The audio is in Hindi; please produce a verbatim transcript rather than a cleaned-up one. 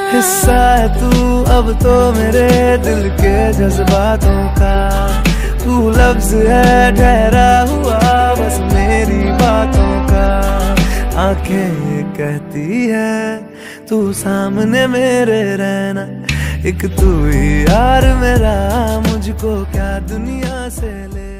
हिस्सा है तू अब तो मेरे दिल के जज्बातों का। तू लफ्ज है ठहरा हुआ बस मेरी बातों का। आंखें कहती है तू सामने मेरे रहना, एक तू ही यार मेरा, मुझको क्या दुनिया से ले।